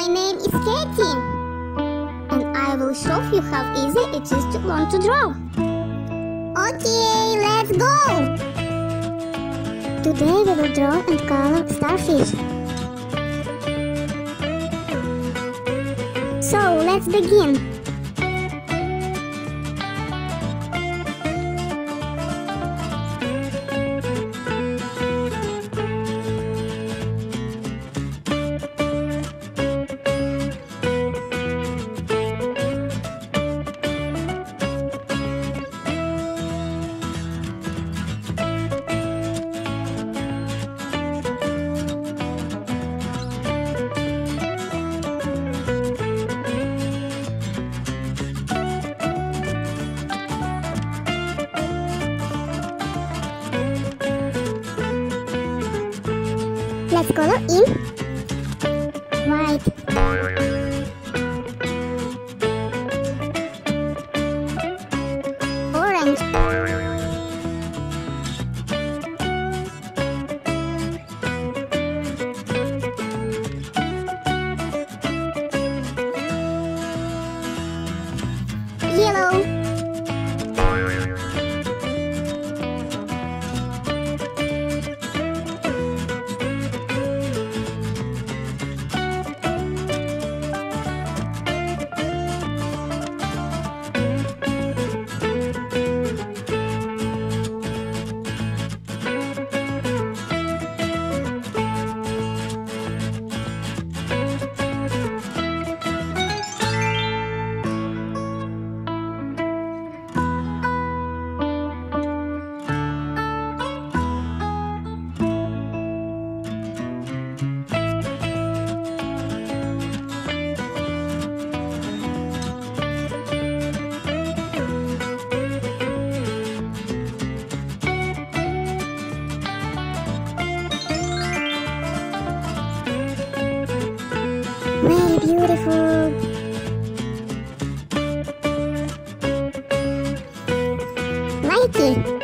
My name is Katie, and I will show you how easy it is to learn to draw. Okay, let's go! Today we will draw and color starfish. So, let's begin. Let's color in white, orange, yellow, very beautiful. Like it.